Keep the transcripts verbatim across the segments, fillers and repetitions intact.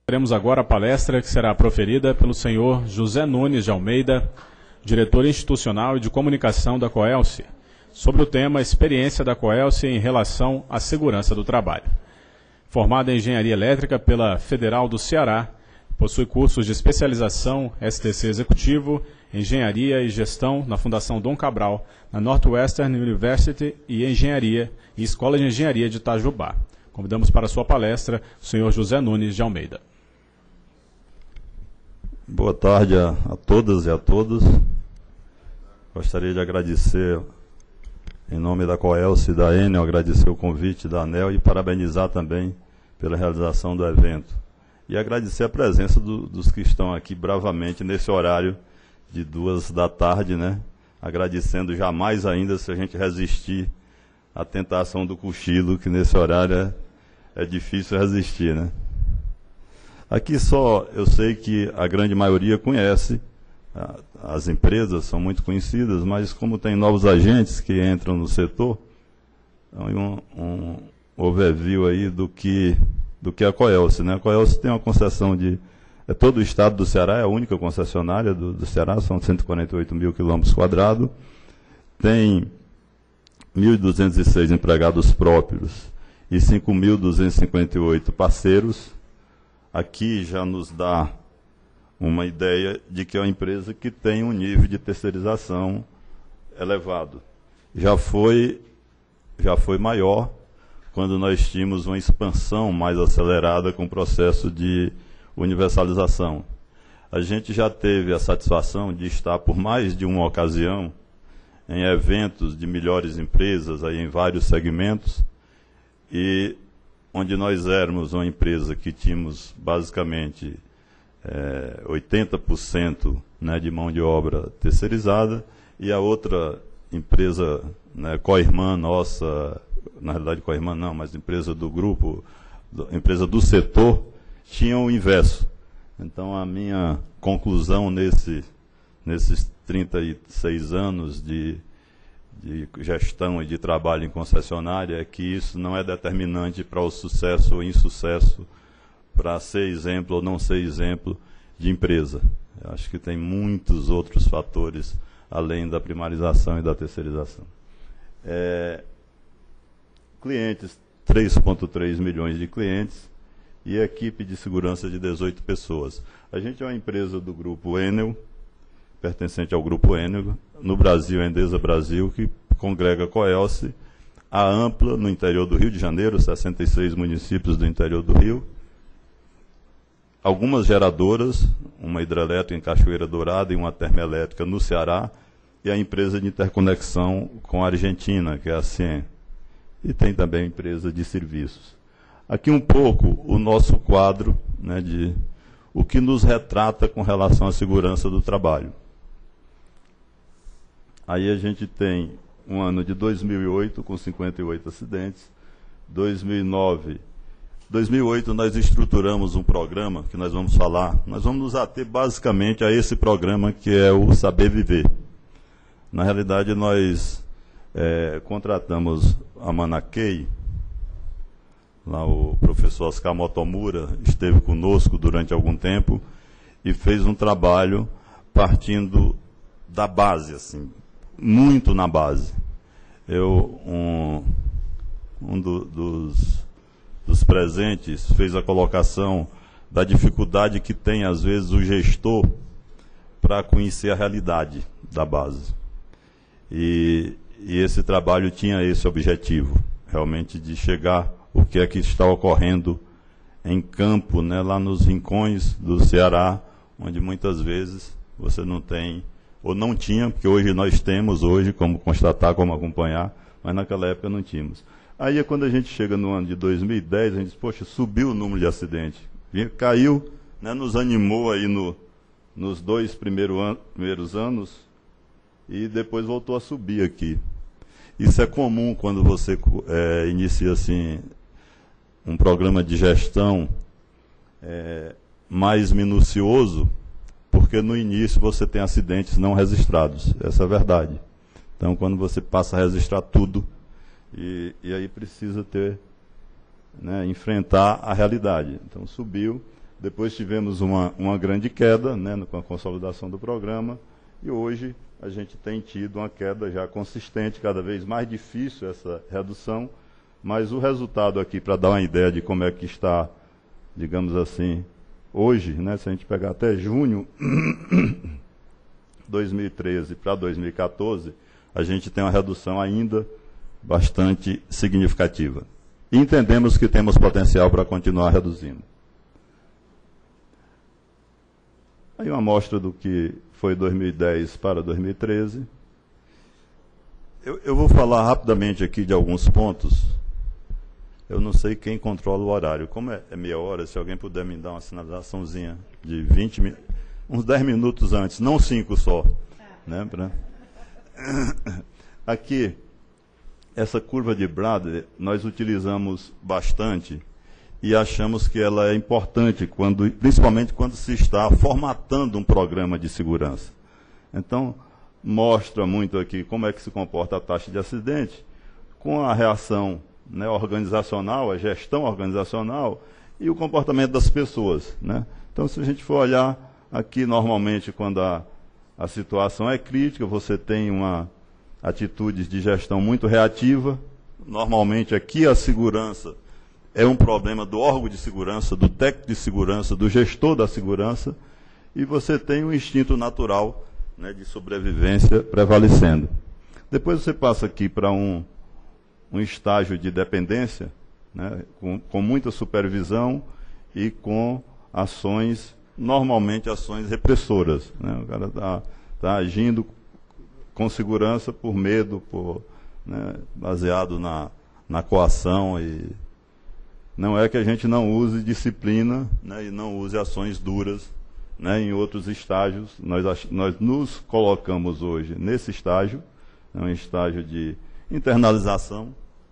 Teremos agora a palestra que será proferida pelo senhor José Nunes de Almeida, diretor institucional e de comunicação da Coelce, sobre o tema Experiência da Coelce em relação à segurança do trabalho. Formado em Engenharia Elétrica pela Federal do Ceará, possui cursos de especialização S T C Executivo, Engenharia e Gestão na Fundação Dom Cabral, na Northwestern University e Engenharia e Escola de Engenharia de Itajubá. Convidamos para a sua palestra o senhor José Nunes de Almeida. Boa tarde a, a todas e a todos. Gostaria de agradecer, em nome da Coelce e da Enel, agradecer o convite da ANEEL e parabenizar também pela realização do evento. E agradecer a presença do, dos que estão aqui bravamente nesse horário de duas da tarde, né? Agradecendo jamais ainda se a gente resistir à tentação do cochilo, que nesse horário é, é difícil resistir, né? Aqui só, eu sei que a grande maioria conhece, a, as empresas são muito conhecidas, mas como tem novos agentes que entram no setor, um, um overview aí do que, do que é a Coelce, né? A Coelce tem uma concessão de... É todo o estado do Ceará, é a única concessionária do, do Ceará, são cento e quarenta e oito mil quilômetros quadrados, tem mil e duzentos e seis empregados próprios e cinco mil duzentos e cinquenta e oito parceiros. Aqui já nos dá uma ideia de que é uma empresa que tem um nível de terceirização elevado. Já foi, já foi maior quando nós tínhamos uma expansão mais acelerada com o processo de universalização. A gente já teve a satisfação de estar por mais de uma ocasião em eventos de melhores empresas aí em vários segmentos, e onde nós éramos uma empresa que tínhamos basicamente é, oitenta por cento, né, de mão de obra terceirizada, e a outra empresa, né, co-irmã nossa, na realidade co-irmã não, mas empresa do grupo, do, empresa do setor, tinha o inverso. Então a minha conclusão nesse, nesses trinta e seis anos de de gestão e de trabalho em concessionária é que isso não é determinante para o sucesso ou insucesso, para ser exemplo ou não ser exemplo de empresa. Eu acho que tem muitos outros fatores além da primarização e da terceirização. É, clientes, três vírgula três milhões de clientes e equipe de segurança de dezoito pessoas. A gente é uma empresa do grupo Enel, pertencente ao grupo Enel, no Brasil, a Endesa Brasil, que congrega a Coelce, a Ampla, no interior do Rio de Janeiro, sessenta e seis municípios do interior do Rio, algumas geradoras, uma hidrelétrica em Cachoeira Dourada e uma termoelétrica no Ceará, e a empresa de interconexão com a Argentina, que é a CIEM. E tem também a empresa de serviços. Aqui um pouco o nosso quadro, né, de o que nos retrata com relação à segurança do trabalho. Aí a gente tem um ano de dois mil e oito, com cinquenta e oito acidentes. dois mil e nove, dois mil e oito nós estruturamos um programa que nós vamos falar. Nós vamos nos ater basicamente a esse programa que é o Saber Viver. Na realidade, nós é, contratamos a Manakei. Lá o professor Oscar Motomura esteve conosco durante algum tempo e fez um trabalho partindo da base, assim, muito na base. Eu, um, um do, dos, dos presentes fez a colocação da dificuldade que tem, às vezes, o gestor para conhecer a realidade da base. E, e esse trabalho tinha esse objetivo, realmente de chegar o que é que está ocorrendo em campo, né, lá nos rincões do Ceará, onde muitas vezes você não tem, ou não tinha, porque hoje nós temos, hoje, como constatar, como acompanhar, mas naquela época não tínhamos. Aí é quando a gente chega no ano de dois mil e dez, a gente diz, poxa, subiu o número de acidentes. Caiu, né, nos animou aí no, nos dois primeiro an primeiros anos, e depois voltou a subir aqui. Isso é comum quando você é, inicia assim um programa de gestão é, mais minucioso, porque no início você tem acidentes não registrados, essa é a verdade. Então, quando você passa a registrar tudo, e, e aí precisa ter, né, enfrentar a realidade. Então, subiu. depois tivemos uma, uma grande queda, né, com a consolidação do programa, e hoje a gente tem tido uma queda já consistente, cada vez mais difícil essa redução, mas o resultado aqui, para dar uma ideia de como é que está, digamos assim, hoje, né, se a gente pegar até junho de dois mil e treze para dois mil e quatorze, a gente tem uma redução ainda bastante significativa. E entendemos que temos potencial para continuar reduzindo. Aí uma amostra do que foi dois mil e dez para dois mil e treze. Eu, eu vou falar rapidamente aqui de alguns pontos. Eu não sei quem controla o horário. Como é, é meia hora, se alguém puder me dar uma sinalizaçãozinha de vinte minutos, uns dez minutos antes, não cinco só. Né, pra... Aqui, essa curva de Bradley, nós utilizamos bastante e achamos que ela é importante, quando, principalmente quando se está formatando um programa de segurança. Então, mostra muito aqui como é que se comporta a taxa de acidente, com a reação, né, organizacional, a gestão organizacional e o comportamento das pessoas. Né? Então, se a gente for olhar aqui, normalmente, quando a, a situação é crítica, você tem uma atitude de gestão muito reativa. Normalmente, aqui a segurança é um problema do órgão de segurança, do técnico de segurança, do gestor da segurança, e você tem um instinto natural, né, de sobrevivência prevalecendo. Depois você passa aqui para um, um estágio de dependência, né, com, com muita supervisão e com ações, normalmente ações repressoras. Né? O cara está tá agindo com segurança por medo, por, né, baseado na, na coação. E não é que a gente não use disciplina, né, e não use ações duras, né, em outros estágios. Nós, nós nos colocamos hoje nesse estágio, é um estágio de internalização,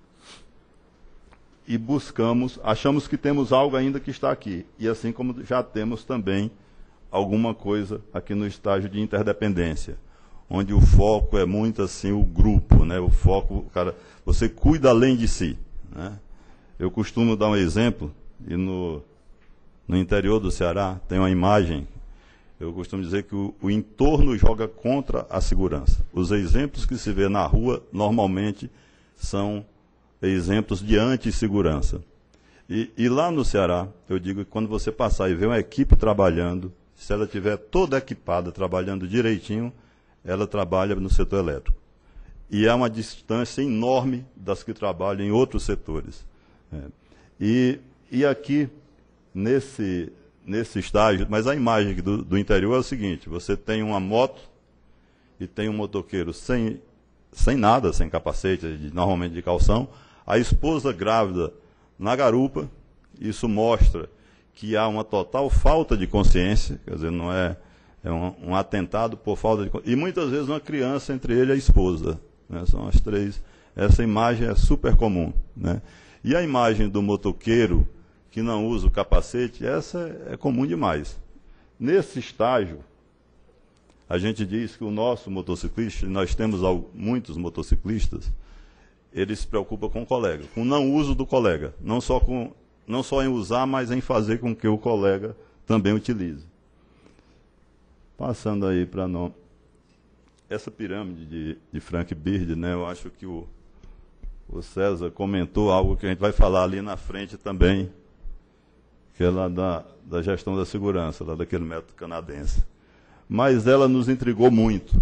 e buscamos, achamos que temos algo ainda que está aqui, e assim como já temos também alguma coisa aqui no estágio de interdependência, onde o foco é muito assim o grupo, né, o foco, o cara, você cuida além de si, né. Eu costumo dar um exemplo, e no, no interior do Ceará tem uma imagem, eu costumo dizer que o, o entorno joga contra a segurança. Os exemplos que se vê na rua, normalmente, são exemplos de antissegurança. E, e lá no Ceará, eu digo que quando você passar e ver uma equipe trabalhando, se ela estiver toda equipada, trabalhando direitinho, ela trabalha no setor elétrico. E é uma distância enorme das que trabalham em outros setores. É. E, e aqui, nesse, nesse estágio, mas a imagem do, do interior é o seguinte, você tem uma moto e tem um motoqueiro sem, sem nada, sem capacete, de, normalmente de calção, a esposa grávida na garupa. Isso mostra que há uma total falta de consciência, quer dizer, não é, é um, um atentado por falta de consciência, e muitas vezes uma criança entre ele e a esposa, né? São as três, essa imagem é super comum, né? E a imagem do motoqueiro que não usa o capacete, essa é comum demais. Nesse estágio, a gente diz que o nosso motociclista, nós temos muitos motociclistas, ele se preocupa com o colega, com o não uso do colega, não só, com, não só em usar, mas em fazer com que o colega também utilize. Passando aí para nós, essa pirâmide de, de Frank Bird, né, eu acho que o O César comentou algo que a gente vai falar ali na frente também, que é lá da, da gestão da segurança, lá daquele método canadense. Mas ela nos intrigou muito,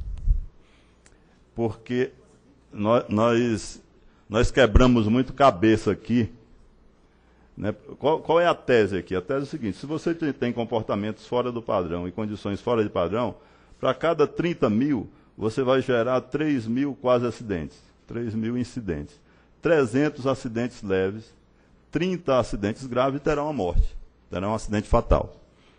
porque nós, nós, nós quebramos muito cabeça aqui. Né? Qual, qual é a tese aqui? A tese é o seguinte, se você tem comportamentos fora do padrão e condições fora de padrão, para cada trinta mil, você vai gerar três mil quase acidentes. três mil incidentes, trezentos acidentes leves, trinta acidentes graves, terão uma morte, terão um acidente fatal.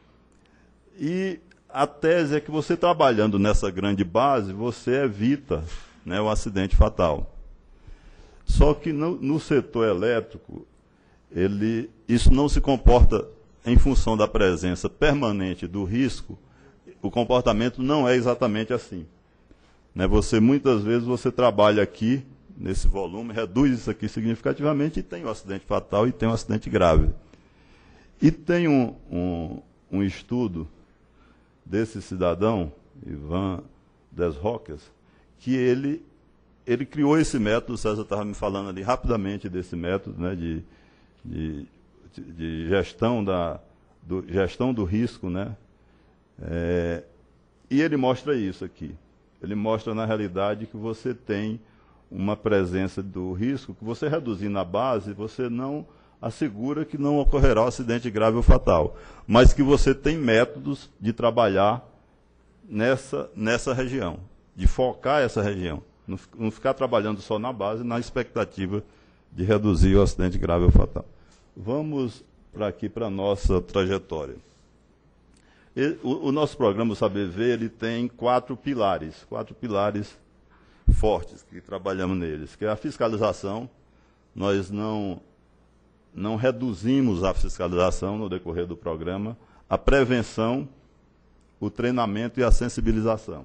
E a tese é que você trabalhando nessa grande base, você evita, né, o acidente fatal. Só que no, no setor elétrico, ele, isso não se comporta em função da presença permanente do risco, o comportamento não é exatamente assim. Né, você, muitas vezes, você trabalha aqui, nesse volume, reduz isso aqui significativamente e tem um acidente fatal e tem um acidente grave. E tem um, um, um estudo desse cidadão, Ivan Desroques, que ele, ele criou esse método. O César estava me falando ali rapidamente desse método, né, de, de, de gestão, da, do, gestão do risco, né? É, e ele mostra isso aqui. Ele mostra, na realidade, que você tem uma presença do risco, que você reduzindo a base, você não assegura que não ocorrerá um acidente grave ou fatal, mas que você tem métodos de trabalhar nessa, nessa região, de focar essa região, não, não ficar trabalhando só na base, na expectativa de reduzir o acidente grave ou fatal. Vamos para aqui, para a nossa trajetória. E, o, o nosso programa, o Saber Ver, ele tem quatro pilares, quatro pilares fortes que trabalhamos neles, que é a fiscalização. Nós não, não reduzimos a fiscalização no decorrer do programa, a prevenção, o treinamento e a sensibilização.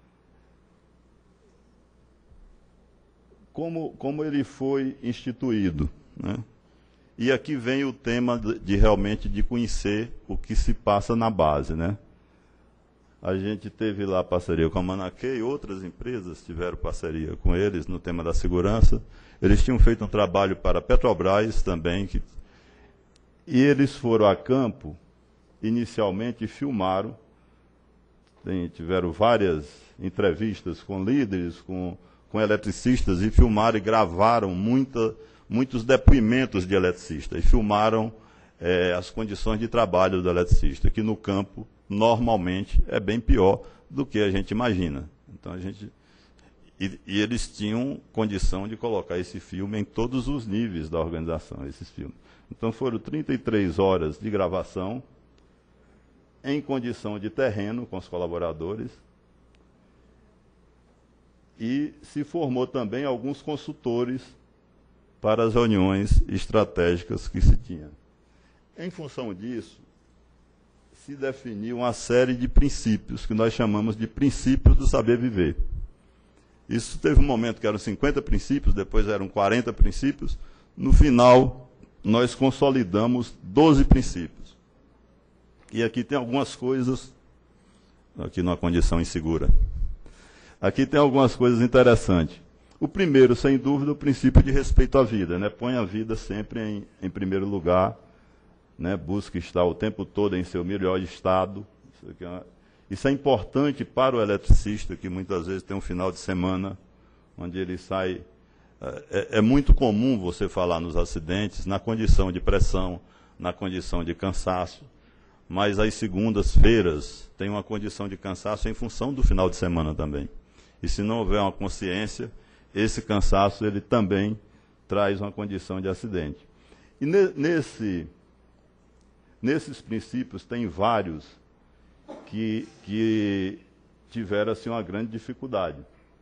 Como, como ele foi instituído, né? E aqui vem o tema de, de realmente de conhecer o que se passa na base, né? A gente teve lá parceria com a Manaquê e outras empresas tiveram parceria com eles no tema da segurança. Eles tinham feito um trabalho para a Petrobras também, que, e eles foram a campo inicialmente e filmaram. Tem, tiveram várias entrevistas com líderes, com, com eletricistas, e filmaram e gravaram muita, muitos depoimentos de eletricistas, e filmaram é, as condições de trabalho do eletricista, que no campo, normalmente, é bem pior do que a gente imagina. Então, a gente, e, e eles tinham condição de colocar esse filme em todos os níveis da organização, esses filmes. Então, foram trinta e três horas de gravação, em condição de terreno com os colaboradores, e se formou também alguns consultores para as reuniões estratégicas que se tinha. Em função disso, se definiu uma série de princípios, que nós chamamos de princípios do saber viver. Isso teve um momento que eram cinquenta princípios, depois eram quarenta princípios, no final nós consolidamos doze princípios. E aqui tem algumas coisas, aqui numa condição insegura. Aqui tem algumas coisas interessantes. O primeiro, sem dúvida, é o princípio de respeito à vida, né? Põe a vida sempre em, em primeiro lugar, né? Busque estar o tempo todo em seu melhor estado. Isso, aqui é uma... Isso é importante para o eletricista, que muitas vezes tem um final de semana onde ele sai... É, é muito comum você falar nos acidentes, na condição de pressão, na condição de cansaço, mas as segundas-feiras tem uma condição de cansaço em função do final de semana também. E se não houver uma consciência, esse cansaço ele também traz uma condição de acidente. E ne, nesse, nesses princípios tem vários que, que tiveram assim, uma grande dificuldade.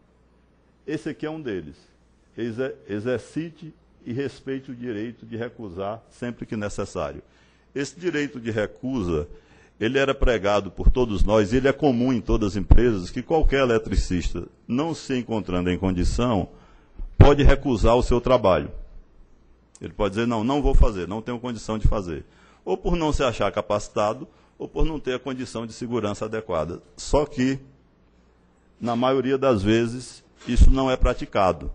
Esse aqui é um deles. Exer, exercite e respeite o direito de recusar sempre que necessário. Esse direito de recusa, ele era pregado por todos nós, e ele é comum em todas as empresas, que qualquer eletricista, não se encontrando em condição, pode recusar o seu trabalho. Ele pode dizer, não, não vou fazer, não tenho condição de fazer. Ou por não se achar capacitado, ou por não ter a condição de segurança adequada. Só que, na maioria das vezes, isso não é praticado.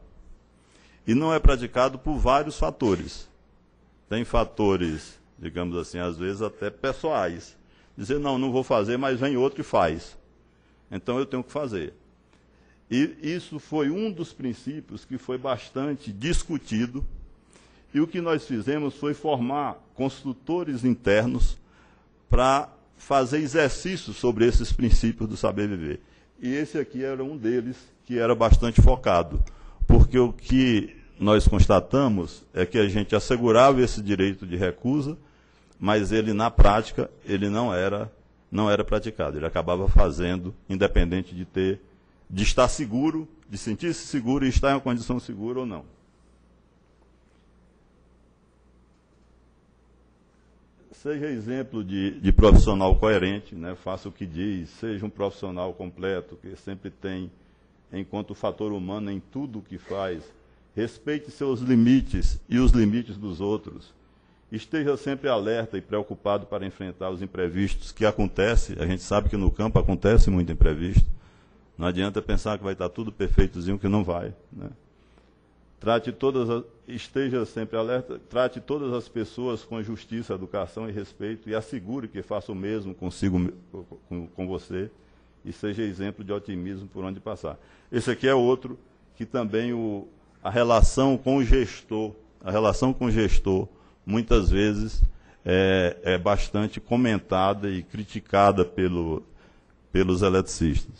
E não é praticado por vários fatores. Tem fatores, digamos assim, às vezes até pessoais. Dizer, não, não vou fazer, mas vem outro e faz. Então eu tenho que fazer. E isso foi um dos princípios que foi bastante discutido. E o que nós fizemos foi formar consultores internos para fazer exercícios sobre esses princípios do saber viver. E esse aqui era um deles que era bastante focado. Porque o que nós constatamos é que a gente assegurava esse direito de recusa, mas ele, na prática, ele não era, não era praticado. Ele acabava fazendo, independente de ter, de estar seguro, de sentir-se seguro e estar em uma condição segura ou não. Seja exemplo de, de profissional coerente, né? Faça o que diz, seja um profissional completo, que sempre tem, enquanto fator humano em tudo o que faz, respeite seus limites e os limites dos outros. esteja sempre alerta e preocupado para enfrentar os imprevistos que acontecem. A gente sabe que no campo acontece muito imprevisto. Não adianta pensar que vai estar tudo perfeitozinho, que não vai, né? Trate todas as, esteja sempre alerta, trate todas as pessoas com justiça, educação e respeito, e assegure que faça o mesmo consigo, com, com você, e seja exemplo de otimismo por onde passar. Esse aqui é outro que também o, a relação com o gestor, a relação com o gestor, muitas vezes é, é bastante comentada e criticada pelo, pelos eletricistas.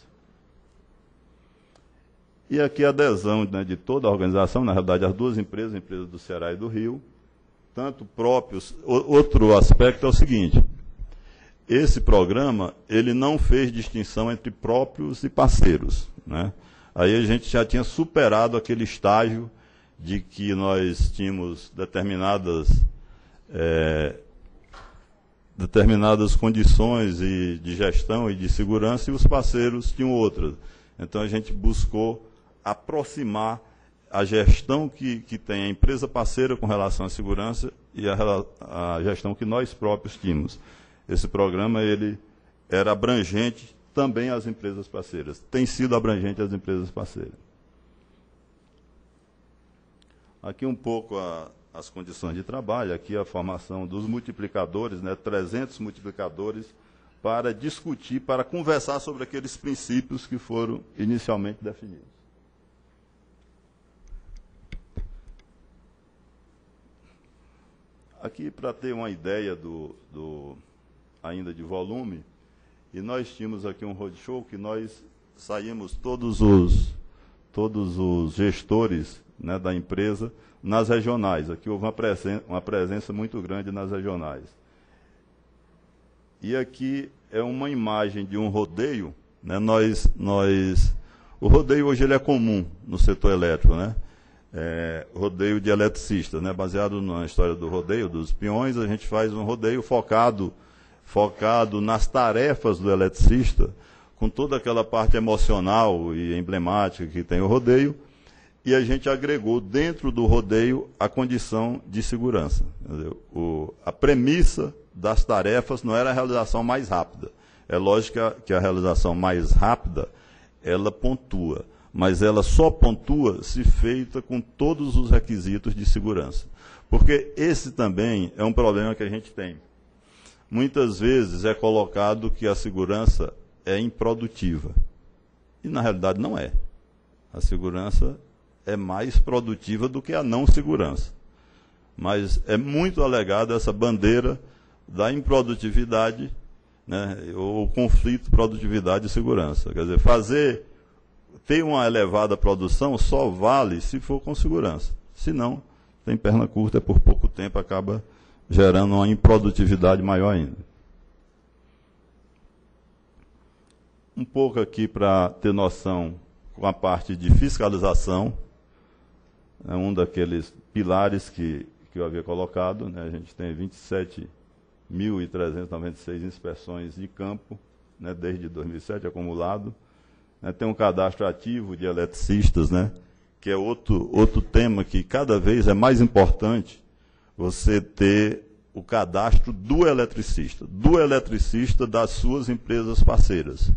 E aqui a adesão, né, de toda a organização, na realidade as duas empresas, a empresa do Ceará e do Rio, tanto próprios. O, outro aspecto é o seguinte: esse programa ele não fez distinção entre próprios e parceiros, né? Aí a gente já tinha superado aquele estágio de que nós tínhamos determinadas, é, determinadas condições e de gestão e de segurança, e os parceiros tinham outras. Então a gente buscou aproximar a gestão que, que tem a empresa parceira com relação à segurança e a, a gestão que nós próprios tínhamos. Esse programa ele era abrangente também às empresas parceiras. Tem sido abrangente às empresas parceiras. Aqui um pouco a, as condições de trabalho, aqui a formação dos multiplicadores, né, trezentos multiplicadores, para discutir, para conversar sobre aqueles princípios que foram inicialmente definidos. Aqui, para ter uma ideia do, do, ainda de volume, e nós tínhamos aqui um roadshow que nós saímos todos os, todos os gestores, né, da empresa nas regionais. Aqui houve uma presença, uma presença muito grande nas regionais. E aqui é uma imagem de um rodeio, né? Nós, nós, o rodeio hoje ele é comum no setor elétrico, né? É, rodeio de eletricistas, né? Baseado na história do rodeio, dos peões, a gente faz um rodeio focado, focado nas tarefas do eletricista, com toda aquela parte emocional e emblemática que tem o rodeio, e a gente agregou dentro do rodeio a condição de segurança. Entendeu? O, a premissa das tarefas não era a realização mais rápida. É lógico que a realização mais rápida, ela pontua, mas ela só pontua se feita com todos os requisitos de segurança. Porque esse também é um problema que a gente tem. Muitas vezes é colocado que a segurança é improdutiva. E na realidade não é. A segurança é mais produtiva do que a não segurança. Mas é muito alegada essa bandeira da improdutividade, né, ou conflito produtividade e segurança. Quer dizer, fazer, ter uma elevada produção só vale se for com segurança. Se não, tem perna curta, por pouco tempo acaba gerando uma improdutividade maior ainda. Um pouco aqui para ter noção com a parte de fiscalização, é um daqueles pilares que, que eu havia colocado, né, a gente tem vinte e sete mil trezentas e noventa e seis inspeções de campo, né, desde dois mil e sete acumulado. Né, tem um cadastro ativo de eletricistas, né, que é outro, outro tema que cada vez é mais importante você ter o cadastro do eletricista, do eletricista das suas empresas parceiras.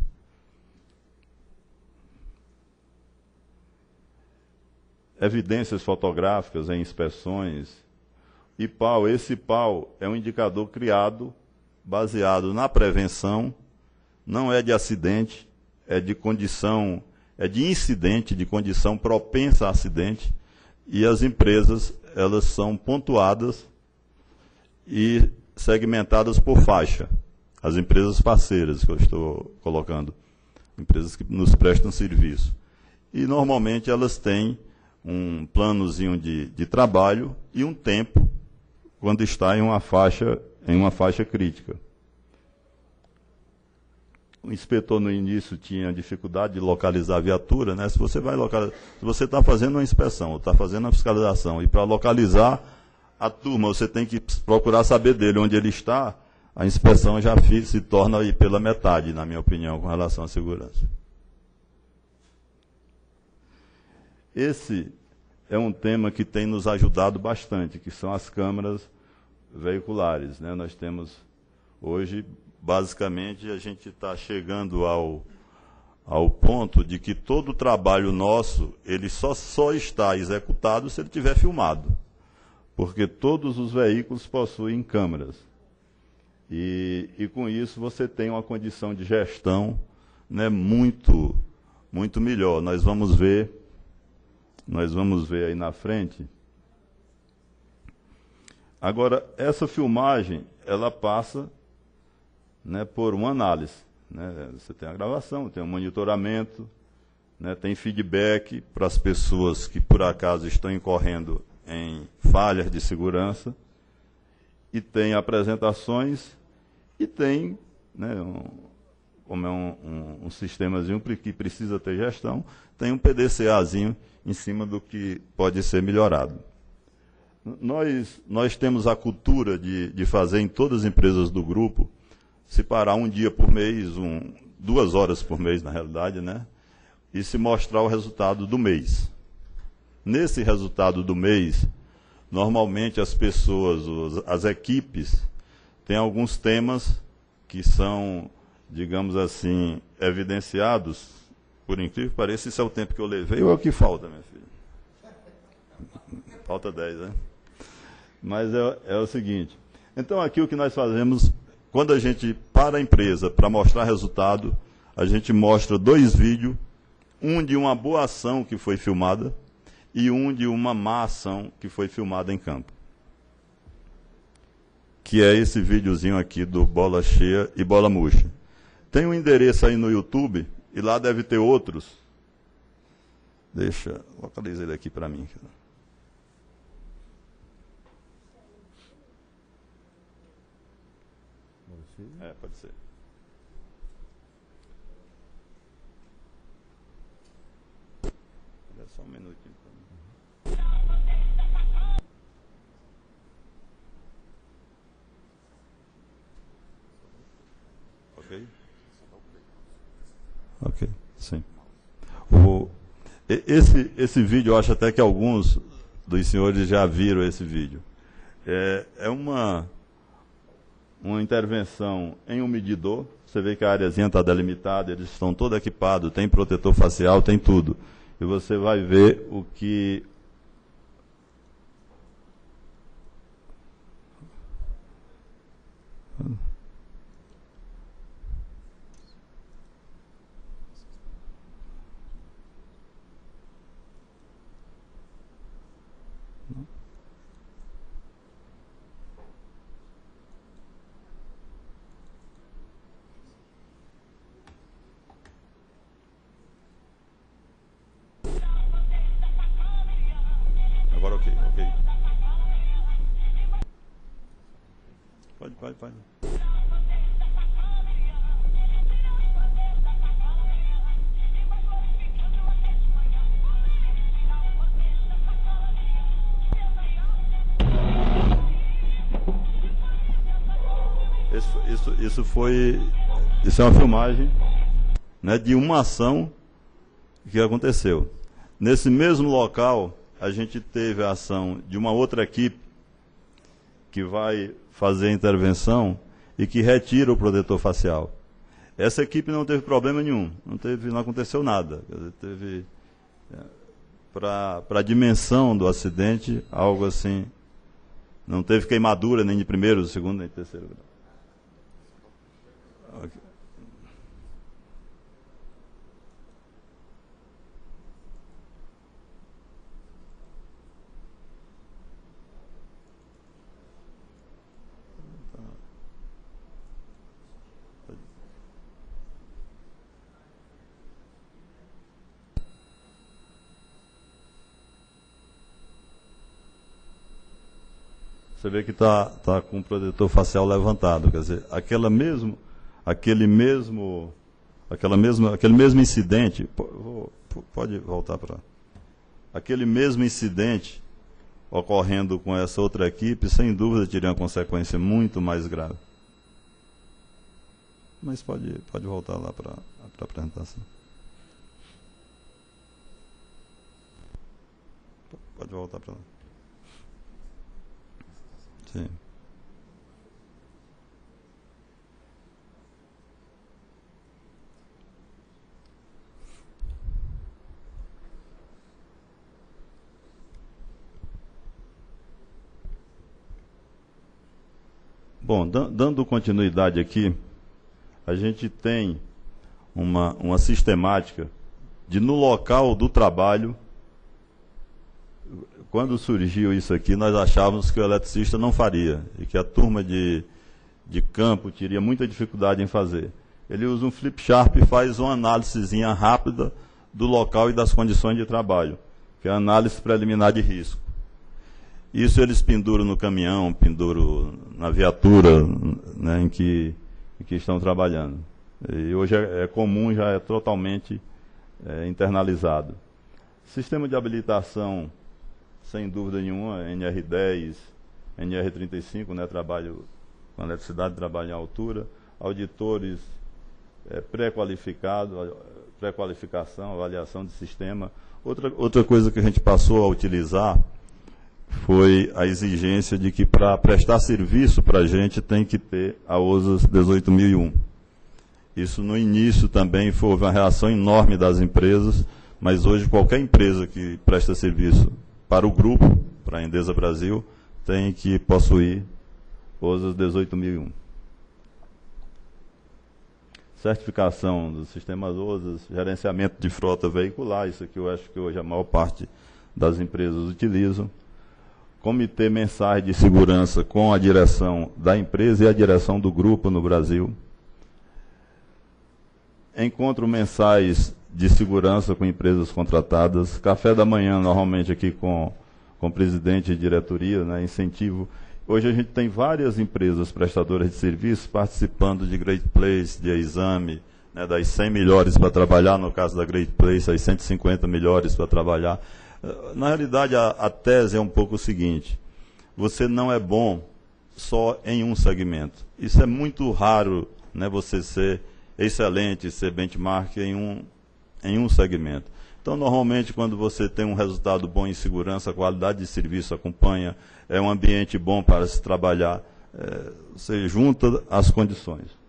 Evidências fotográficas em inspeções. I P A U, esse I P A U é um indicador criado, baseado na prevenção, não é de acidente, é de condição, é de incidente, de condição propensa a acidente, e as empresas, elas são pontuadas e segmentadas por faixa. As empresas parceiras que eu estou colocando, empresas que nos prestam serviço. E normalmente elas têm um planozinho de, de trabalho e um tempo quando está em uma faixa, em uma faixa crítica. O inspetor no início tinha dificuldade de localizar a viatura, né? Se você vai localizar, se você está fazendo uma inspeção, ou está fazendo uma fiscalização, e para localizar a turma, você tem que procurar saber dele onde ele está, a inspeção já se torna aí pela metade, na minha opinião, com relação à segurança. Esse é um tema que tem nos ajudado bastante, que são as câmeras veiculares, né? Nós temos, hoje, basicamente, a gente está chegando ao, ao ponto de que todo o trabalho nosso, ele só, só está executado se ele estiver filmado, porque todos os veículos possuem câmeras. E, e com isso você tem uma condição de gestão, né, muito, muito melhor. Nós vamos ver, nós vamos ver aí na frente. Agora, essa filmagem, ela passa, né, por uma análise, né? Você tem a gravação, tem o monitoramento, né, tem feedback para as pessoas que por acaso estão incorrendo em falhas de segurança, e tem apresentações, e tem, né, um, como é um, um, um sistemazinho que precisa ter gestão, tem um P D C Azinho em cima do que pode ser melhorado. Nós, nós temos a cultura de, de fazer em todas as empresas do grupo, se parar um dia por mês, um, duas horas por mês, na realidade, né, e se mostrar o resultado do mês. Nesse resultado do mês, normalmente as pessoas, os, as equipes, têm alguns temas que são, digamos assim, evidenciados. Por incrível que pareça, isso é o tempo que eu levei ou é o que falta, minha filha? Falta dez, né? Mas é, é o seguinte. Então, aqui o que nós fazemos, quando a gente para a empresa para mostrar resultado, a gente mostra dois vídeos, um de uma boa ação que foi filmada e um de uma má ação que foi filmada em campo. Que é esse videozinho aqui do Bola Cheia e Bola Murcha. Tem um endereço aí no YouTube, e lá deve ter outros. Deixa, localiza ele aqui para mim. É, pode ser. É só um minutinho para mim. Ok? Ok, sim. O, esse, esse vídeo, eu acho até que alguns dos senhores já viram esse vídeo. É, é uma, uma intervenção em um medidor. Você vê que a areazinha está delimitada, eles estão todos equipados, tem protetor facial, tem tudo. E você vai ver o que... Agora ok, ok. Pode, pode, pode. Isso, isso, isso foi, isso é uma filmagem, né, de uma ação que aconteceu. Nesse mesmo local, a gente teve a ação de uma outra equipe que vai fazer a intervenção e que retira o protetor facial. Essa equipe não teve problema nenhum, não, teve, não aconteceu nada. Quer dizer, teve, para a dimensão do acidente, algo assim, não teve queimadura nem de primeiro, de segundo, nem de terceiro grau. Okay. Você vê que está tá com o protetor facial levantado, quer dizer, aquela mesmo, aquele mesmo, aquela mesma, aquele mesmo incidente, pode voltar para, aquele mesmo incidente ocorrendo com essa outra equipe, sem dúvida teria uma consequência muito mais grave. Mas pode, pode voltar lá para a apresentação. Pode voltar para lá. Sim. Bom, dando continuidade aqui, a gente tem uma, uma sistemática de, no local do trabalho, quando surgiu isso aqui, nós achávamos que o eletricista não faria, e que a turma de, de campo teria muita dificuldade em fazer. Ele usa um flip chart e faz uma análisezinha rápida do local e das condições de trabalho, que é a análise preliminar de risco. Isso eles penduram no caminhão, penduram na viatura, né, em, que, em que estão trabalhando. E hoje é, é comum, já é totalmente é, internalizado. Sistema de habilitação, sem dúvida nenhuma, N R dez, N R trinta e cinco, né, trabalho com eletricidade, trabalho em altura. Auditores é, pré-qualificados, pré-qualificação, avaliação de sistema. Outra, outra coisa que a gente passou a utilizar foi a exigência de que, para prestar serviço para a gente, tem que ter a O S A dezoito mil e um. Isso no início também foi uma reação enorme das empresas, mas hoje qualquer empresa que presta serviço para o grupo, para a Endesa Brasil, tem que possuir O S A dezoito mil e um. Certificação dos sistemas O S A, gerenciamento de frota veicular, isso aqui eu acho que hoje a maior parte das empresas utilizam. Comitê mensais de segurança com a direção da empresa e a direção do grupo no Brasil. Encontros mensais de segurança com empresas contratadas. Café da manhã, normalmente aqui com, com o presidente e diretoria, né, incentivo. Hoje a gente tem várias empresas prestadoras de serviços participando de Great Place, de exame, né, das cem melhores para trabalhar, no caso da Great Place, as cento e cinquenta melhores para trabalhar. Na realidade, a, a tese é um pouco o seguinte: você não é bom só em um segmento. Isso é muito raro, né, você ser excelente, ser benchmark em um, em um segmento. Então, normalmente, quando você tem um resultado bom em segurança, a qualidade de serviço acompanha, é um ambiente bom para se trabalhar, é, você junta as condições.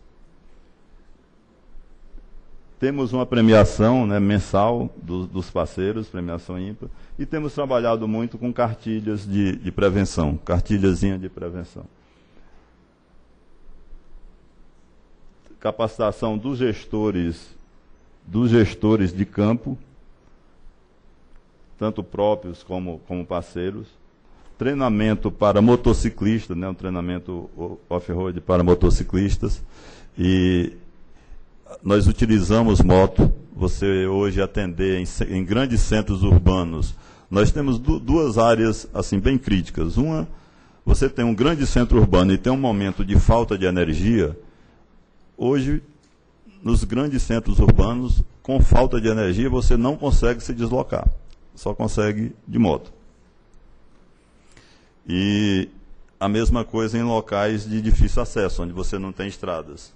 Temos uma premiação, né, mensal do, dos parceiros, premiação ímpar, e temos trabalhado muito com cartilhas de, de prevenção, cartilhazinha de prevenção. Capacitação dos gestores, dos gestores de campo, tanto próprios como, como parceiros. Treinamento para motociclistas, né, um treinamento off-road para motociclistas. E nós utilizamos moto. Você hoje atender em, em grandes centros urbanos. Nós temos du duas áreas assim bem críticas. Uma, você tem um grande centro urbano e tem um momento de falta de energia. Hoje, nos grandes centros urbanos, com falta de energia, você não consegue se deslocar. Só consegue de moto. E a mesma coisa em locais de difícil acesso, onde você não tem estradas.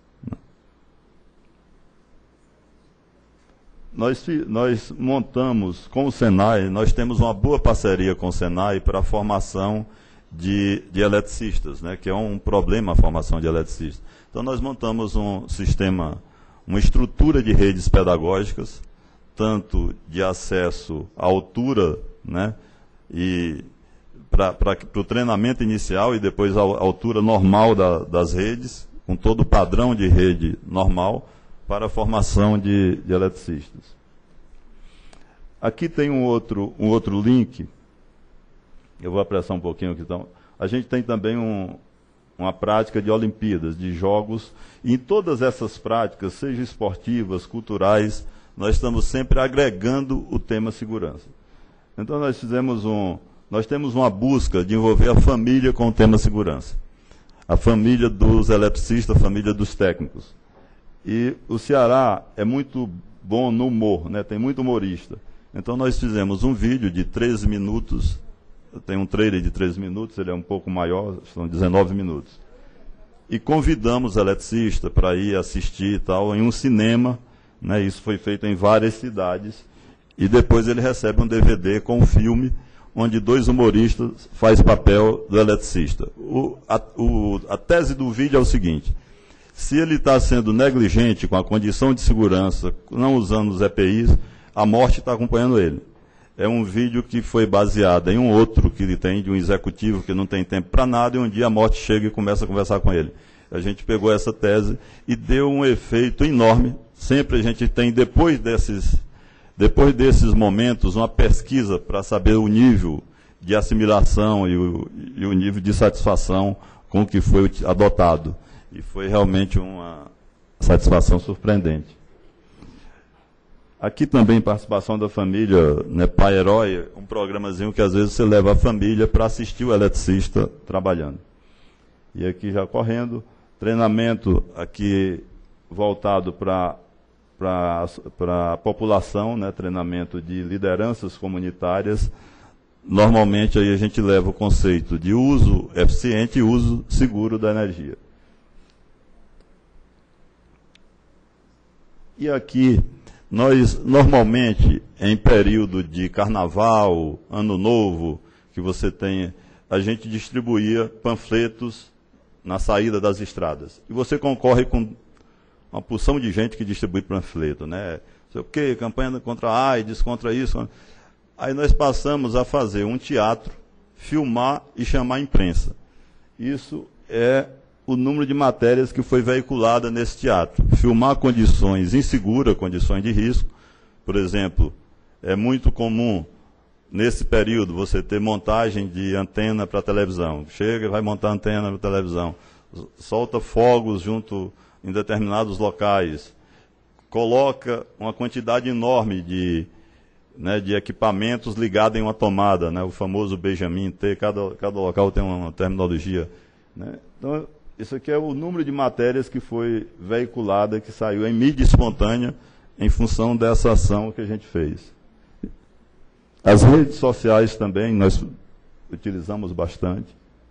Nós, nós montamos com o Senai, nós temos uma boa parceria com o Senai para a formação de, de eletricistas, né, que é um problema a formação de eletricistas. Então nós montamos um sistema, uma estrutura de redes pedagógicas, tanto de acesso à altura, né, e para o treinamento inicial e depois a altura normal da, das redes, com todo o padrão de rede normal, para a formação de, de eletricistas. Aqui tem um outro, um outro link, eu vou apressar um pouquinho aqui. Então, a gente tem também um, uma prática de Olimpíadas, de jogos, e em todas essas práticas, sejam esportivas, culturais, nós estamos sempre agregando o tema segurança. Então nós fizemos um, nós temos uma busca de envolver a família com o tema segurança. A família dos eletricistas, a família dos técnicos. E o Ceará é muito bom no humor, né? Tem muito humorista. Então nós fizemos um vídeo de treze minutos, tem um trailer de treze minutos, ele é um pouco maior, são dezenove minutos. E convidamos o eletricista para ir assistir e tal, em um cinema, né? Isso foi feito em várias cidades, e depois ele recebe um D V D com um filme, onde dois humoristas fazem papel do eletricista. O, a, o, a tese do vídeo é o seguinte: se ele está sendo negligente com a condição de segurança, não usando os E P Is, a morte está acompanhando ele. é um vídeo que foi baseado em um outro que ele tem, de um executivo que não tem tempo para nada, e um dia a morte chega e começa a conversar com ele. A gente pegou essa tese e deu um efeito enorme. Sempre a gente tem, depois desses, depois desses momentos, uma pesquisa para saber o nível de assimilação e o, e o nível de satisfação com o que foi adotado. E foi realmente uma satisfação surpreendente. Aqui também participação da família, né, Pai Herói, um programazinho que às vezes você leva a família para assistir o eletricista trabalhando. E aqui já correndo, treinamento aqui voltado para para a população, né, treinamento de lideranças comunitárias. Normalmente aí a gente leva o conceito de uso eficiente e uso seguro da energia. E aqui, nós normalmente, em período de carnaval, ano novo, que você tem, a gente distribuía panfletos na saída das estradas. E você concorre com uma porção de gente que distribui panfleto, né? Sei o quê, campanha contra a AIDS, contra isso. Aí nós passamos a fazer um teatro, filmar e chamar a imprensa. Isso é o número de matérias que foi veiculada nesse teatro. Filmar condições inseguras, condições de risco. Por exemplo, é muito comum, nesse período, você ter montagem de antena para televisão. Chega e vai montar antena para televisão. Solta fogos junto em determinados locais. Coloca uma quantidade enorme de, né, de equipamentos ligados em uma tomada, né, o famoso Benjamin T. Cada, cada local tem uma terminologia. Né? Então, isso aqui é o número de matérias que foi veiculada, que saiu em mídia espontânea, em função dessa ação que a gente fez. As redes sociais também, nós utilizamos bastante.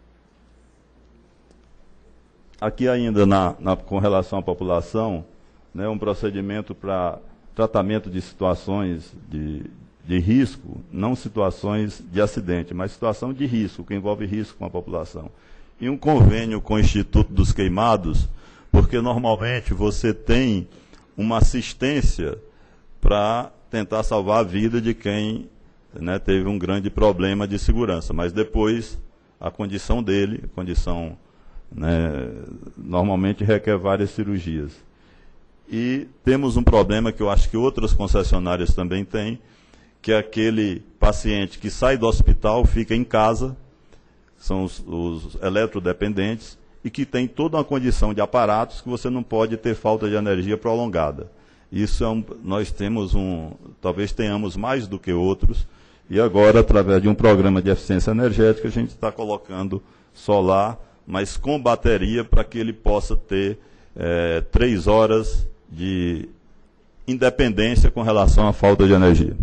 Aqui ainda, na, na, com relação à população, né, um procedimento para tratamento de situações de, de risco, não situações de acidente, mas situação de risco, que envolve risco com a população. E um convênio com o Instituto dos Queimados, porque normalmente você tem uma assistência para tentar salvar a vida de quem, né, teve um grande problema de segurança, mas depois a condição dele, a condição, né, normalmente requer várias cirurgias. E temos um problema que eu acho que outras concessionárias também têm, que é aquele paciente que sai do hospital, fica em casa, são os, os eletrodependentes, e que tem toda uma condição de aparatos que você não pode ter falta de energia prolongada. Isso é um, nós temos um, talvez tenhamos mais do que outros, e agora, através de um programa de eficiência energética, a gente está colocando solar, mas com bateria, para que ele possa ter é, três horas de independência com relação à falta de energia.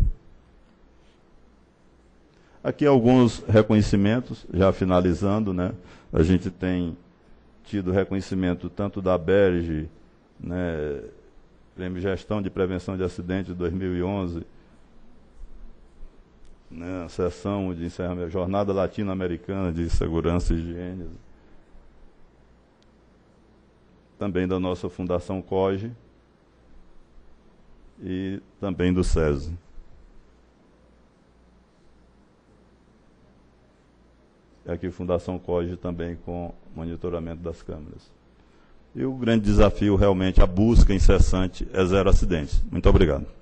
Aqui alguns reconhecimentos, já finalizando, né? A gente tem tido reconhecimento tanto da Berge, né, Prêmio Gestão de Prevenção de Acidentes de dois mil e onze, né, a sessão de encerramento, Jornada Latino-Americana de Segurança e Higiene, também da nossa Fundação C O G e também do SESI. Aqui Fundação C O G também com monitoramento das câmeras. E o grande desafio, realmente, a busca incessante é zero acidentes. Muito obrigado.